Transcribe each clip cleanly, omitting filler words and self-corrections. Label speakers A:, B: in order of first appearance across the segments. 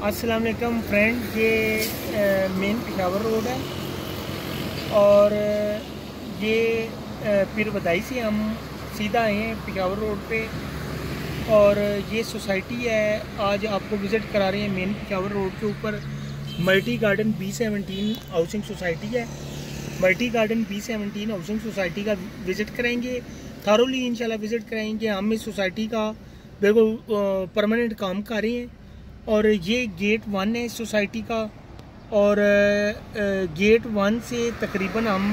A: अस्सलाम वालेकुम फ्रेंड, ये मेन पेशावर रोड है और ये पीर बदाई से हम सीधा आए हैं पेशावर रोड पे। और ये सोसाइटी है, आज आपको विज़िट करा रहे हैं मेन पेशावर रोड के ऊपर। Multi garden B17 housing society है। Multi garden B17 housing society का विज़िट करेंगे, थारोली इंशाल्लाह विज़िट कराएंगे। हम इस सोसाइटी का बिल्कुल परमानेंट काम कर रहे हैं। और ये गेट 1 है इस सोसाइटी का, और गेट 1 से तकरीबन हम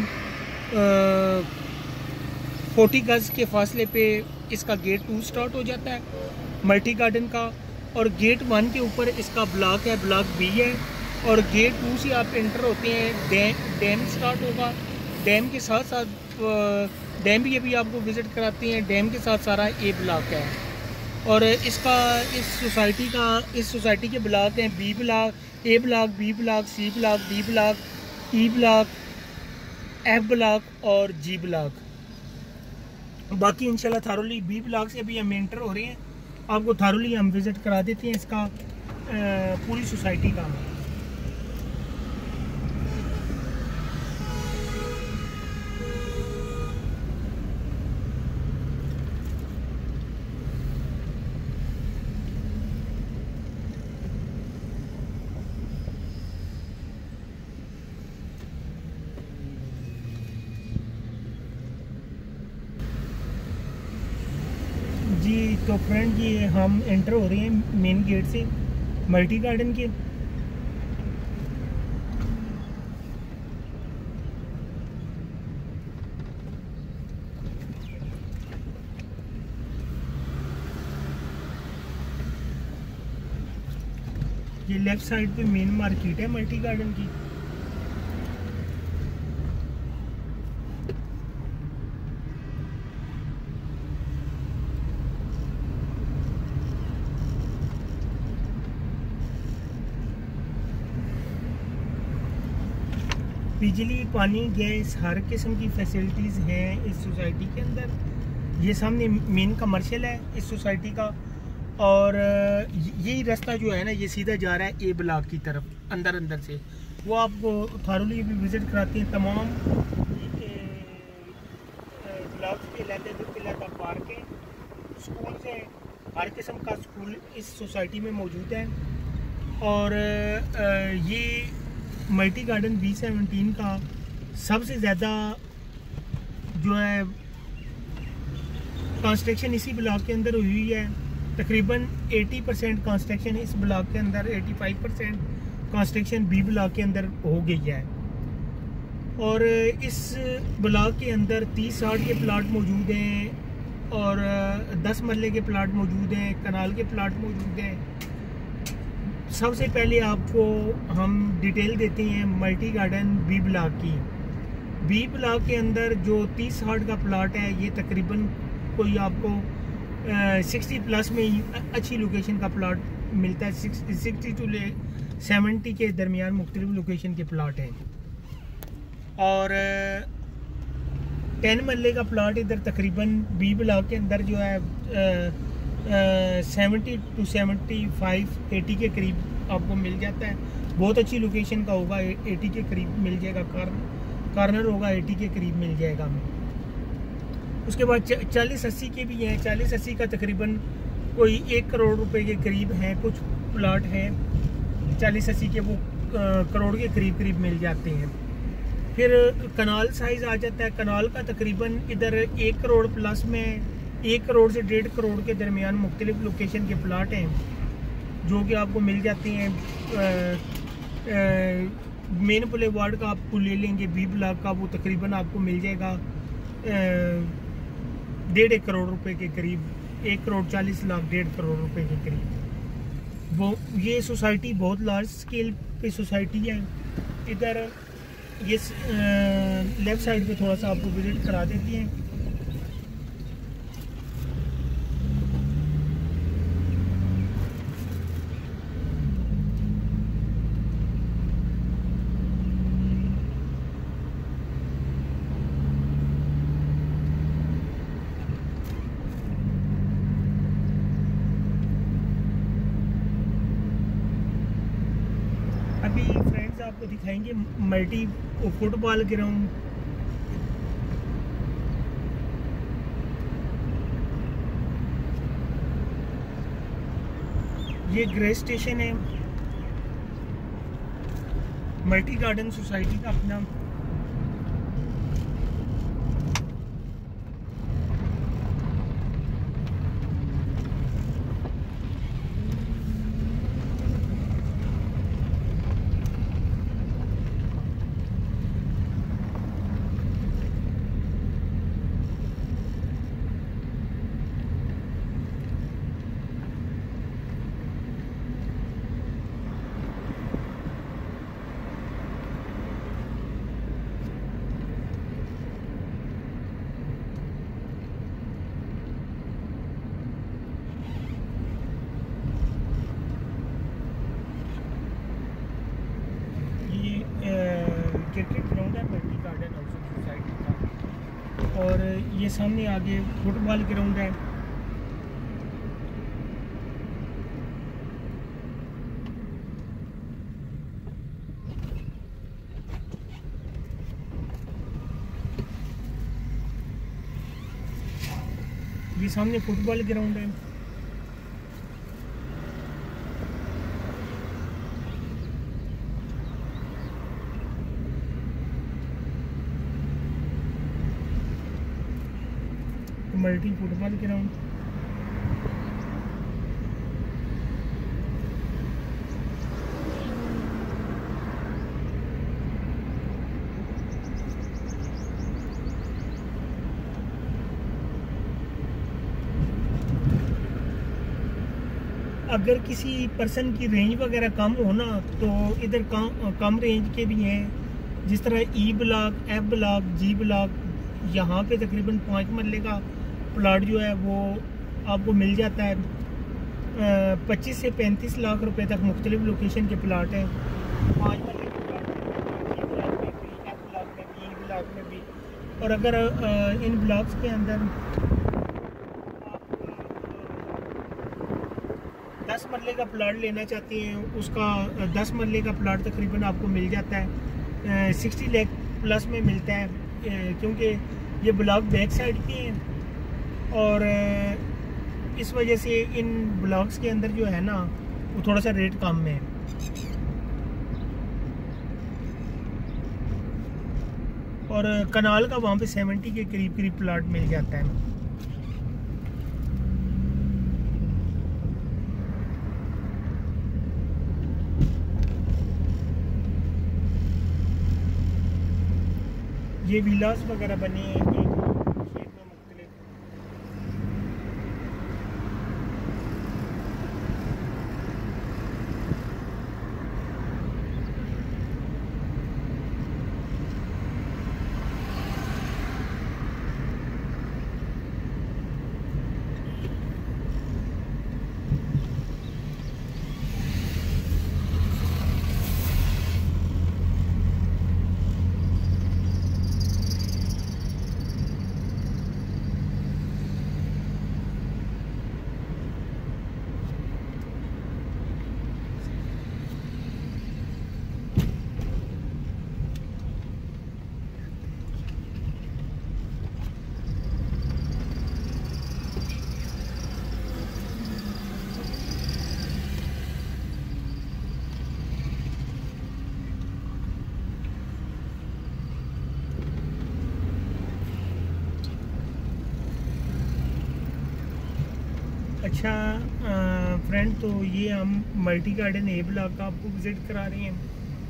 A: 40 गज़ के फासले पे इसका गेट 2 स्टार्ट हो जाता है मल्टी गार्डन का। और गेट 1 के ऊपर इसका ब्लॉक है, ब्लॉक B है। और गेट 2 से आप एंटर होते हैं, डैम स्टार्ट होगा। डैम के साथ साथ डैम भी अभी आपको विज़िट कराते हैं। डैम के साथ सारा A ब्लॉक है। और इस सोसाइटी के ब्लॉक हैं B block, A block, B block, C block, D block, E block, F block और G ब्लॉक। बाकी इंशाल्लाह थारोली B ब्लॉक से अभी हम एंटर हो रहे हैं। आपको थारोली हम विज़िट करा देते हैं इसका पूरी सोसाइटी का। जी तो फ्रेंड, ये हम एंटर हो रहे हैं मेन गेट से मल्टी गार्डन के। ये लेफ्ट साइड पे मेन मार्केट है मल्टी गार्डन की। बिजली, पानी, गैस, हर किस्म की फैसिलिटीज़ हैं इस सोसाइटी के अंदर। ये सामने मेन कमर्शियल है इस सोसाइटी का। और यही रास्ता जो है ना, ये सीधा जा रहा है A ब्लॉक की तरफ अंदर से। वो आपको थारोली भी विज़िट कराते हैं। तमाम ब्लॉक के लहदा पार्क है, स्कूल है, हर किस्म का स्कूल इस सोसाइटी में मौजूद है। और ये मल्टी गार्डन B17 का सबसे ज़्यादा जो है कंस्ट्रक्शन इसी ब्लॉक के अंदर हुई है। तकरीबन 80% कंस्ट्रक्शन इस ब्लॉक के अंदर, 85% कंस्ट्रक्शन B ब्लॉक के अंदर हो गई है। और इस ब्लॉक के अंदर 30-60 के प्लाट मौजूद हैं और 10 मरले के प्लाट मौजूद हैं, कनाल के प्लाट मौजूद हैं। सबसे पहले आपको हम डिटेल देते हैं मल्टी गार्डन B ब्लॉक की। B ब्लॉक के अंदर जो 30-60 का प्लाट है, ये तकरीबन कोई आपको 60 प्लस में ही अच्छी लोकेशन का प्लाट मिलता है। 60 to 70 के दरमियान मुख्तलिफ लोकेशन के प्लाट हैं। और 10 मरले का प्लाट इधर तकरीबन B ब्लॉक के अंदर जो है 70 to 75, 80 के करीब आपको मिल जाता है। बहुत अच्छी लोकेशन का होगा, 80 के करीब मिल जाएगा। कॉर्नर होगा, 80 के करीब मिल जाएगा हमें। उसके बाद 40-80 के भी हैं। 40-80 का तकरीबन कोई 1 करोड़ रुपए के करीब हैं। कुछ प्लाट हैं 40-80 के, वो करोड़ के करीब मिल जाते हैं। फिर कनाल साइज़ आ जाता है। कनाल का तकरीबन इधर 1 करोड़ प्लस में 1 करोड़ से 1.5 करोड़ के दरमियान मुख्तलिफ लोकेशन के प्लाट हैं जो कि आपको मिल जाते हैं। मेन पुले वार्ड का आपको ले लेंगे B ब्लॉक का, वो तकरीबन आपको मिल जाएगा 1.5 करोड़ रुपए के करीब, 1 करोड़ 40 लाख, 1.5 करोड़ रुपए के करीब। वो ये सोसाइटी बहुत लार्ज स्केल पे सोसाइटी है। इधर ये लेफ़्ट साइड पे थोड़ा सा आपको विज़िट करा देती हैं। अभी फ्रेंड्स आपको दिखाएंगे मल्टी फुटबॉल ग्राउंड। ये ग्रे स्टेशन है मल्टी गार्डन सोसाइटी का अपना। क्रिकेट ग्राउंड है मल्टी गार्डन हाउसिंग सोसाइटी का। और ये सामने आगे फुटबॉल ग्राउंड है। ये सामने फुटबॉल ग्राउंड है। Multi football ground. अगर किसी पर्सन की रेंज वगैरह कम हो ना तो इधर कम रेंज के भी हैं, जिस तरह E block, F block, G block. यहाँ पे तकरीबन 5 मरले का प्लाट जो है वो आपको मिल जाता है। 25 से 35 लाख रुपए तक मुख्तलिफ लोकेशन के प्लाट हैं। 5 मरले के प्लाट जी ब्लॉक में भी, एफ ब्लॉक में भी, ई ब्लॉक में भी। और अगर इन ब्लॉक्स के अंदर 10 मरले का प्लाट लेना चाहते हैं, उसका 10 मरले का प्लाट तकरीबन आपको मिल जाता है 60 लाख प्लस में मिलता है, क्योंकि ये ब्लॉक बैक साइड के हैं। और इस वजह से इन ब्लॉक्स के अंदर जो है ना वो थोड़ा सा रेट कम है। और कनाल का वहाँ पे 70 के करीब करीब प्लाट मिल जाता है। ये विलास वगैरह बने हैं एक शेप में मुख्तलिफ। अच्छा फ्रेंड, तो ये हम मल्टी गार्डन ए ब्लॉक का आपको विज़िट करा रहे हैं।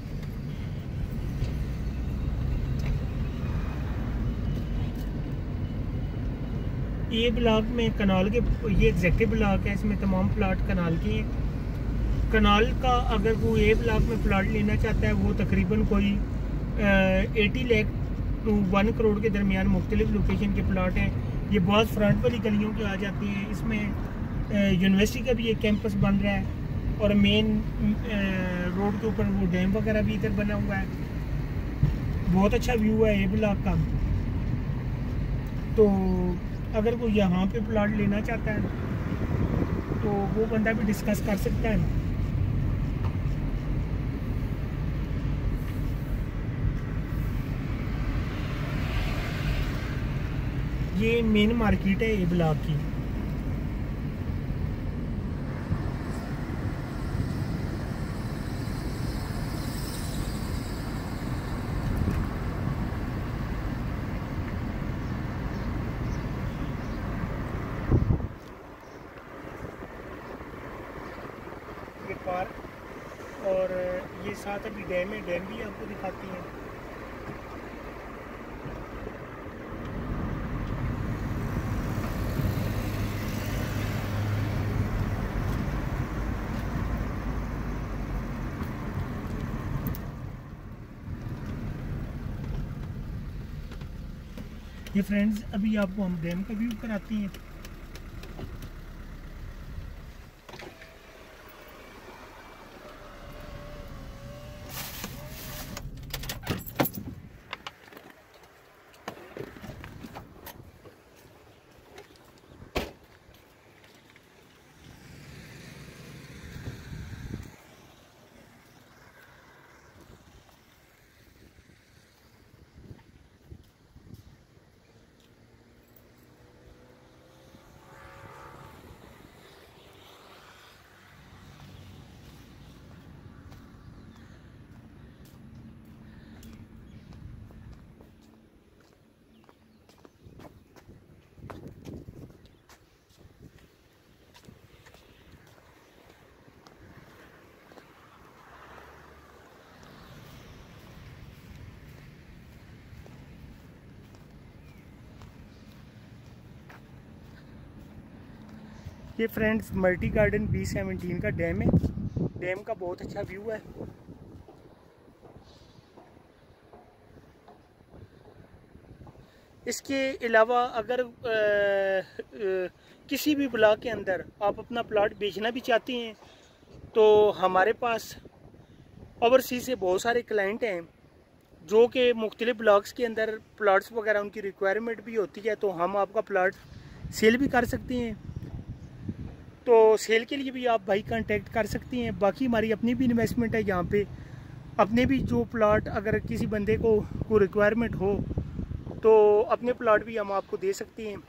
A: ए ब्लॉक में कनाल के, ये एग्जैक्टिव ब्लॉक है, इसमें तमाम प्लाट कनाल के हैं। कनाल का अगर कोई ए ब्लॉक में प्लाट लेना चाहता है वो तकरीबन कोई 80 लाख टू 1 करोड़ के दरमियान मुख्तलिफ लोकेशन के प्लाट हैं। ये बहुत फ्रंट वाली गलियों के आ जाते हैं। इसमें यूनिवर्सिटी का भी एक कैंपस बन रहा है और मेन रोड के ऊपर वो डैम वगैरह भी इधर बना हुआ है। बहुत अच्छा व्यू है ए ब्लॉक का। तो अगर कोई यहाँ पे प्लाट लेना चाहता है तो वो बंदा भी डिस्कस कर सकता है। ये मेन मार्केट है ए ब्लॉक की। ये पार्क और ये साथ अभी डैम है, डैम भी आपको दिखाती हैं। ये फ्रेंड्स अभी आपको हम डैम का व्यू कराती हैं। ये फ्रेंड्स मल्टी गार्डन B17 का डैम है। डैम का बहुत अच्छा व्यू है। इसके अलावा अगर किसी भी ब्लॉक के अंदर आप अपना प्लॉट बेचना भी चाहती हैं तो हमारे पास ओवरसीज से बहुत सारे क्लाइंट हैं जो कि मुख्तलिफ ब्लॉक्स के अंदर प्लॉट्स वगैरह उनकी रिक्वायरमेंट भी होती है, तो हम आपका प्लॉट सेल भी कर सकते हैं। तो सेल के लिए भी आप भाई कांटेक्ट कर सकती हैं। बाकी हमारी अपनी भी इन्वेस्टमेंट है यहाँ पे। अपने भी जो प्लॉट अगर किसी बंदे को रिक्वायरमेंट हो तो अपने प्लॉट भी हम आपको दे सकते हैं।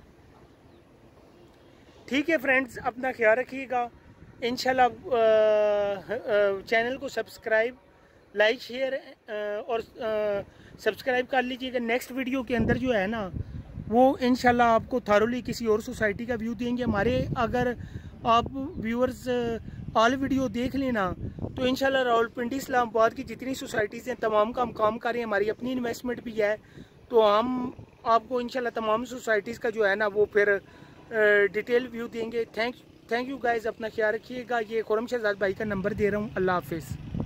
A: ठीक है फ्रेंड्स, अपना ख्याल रखिएगा। इंशाल्लाह चैनल को सब्सक्राइब, लाइक, शेयर और सब्सक्राइब कर लीजिएगा। नेक्स्ट वीडियो के अंदर जो है ना वो इंशाल्लाह आपको थारोली किसी और सोसाइटी का व्यू देंगे। हमारे अगर आप व्यूअर्स ऑल वीडियो देख लेना तो इंशाल्लाह रावलपिंडी इस्लामाबाद की जितनी सोसाइटीज़ हैं तमाम का हम काम कर रहे हैं। हमारी अपनी इन्वेस्टमेंट भी है, तो हम आपको इंशाल्लाह तमाम सोसाइटीज़ का जो है ना वो फिर डिटेल व्यू देंगे। थैंक यू गाइस, अपना ख्याल रखिएगा। ये खुरम शहजाद भाई का नंबर दे रहा हूँ। अल्लाह हाफिज़।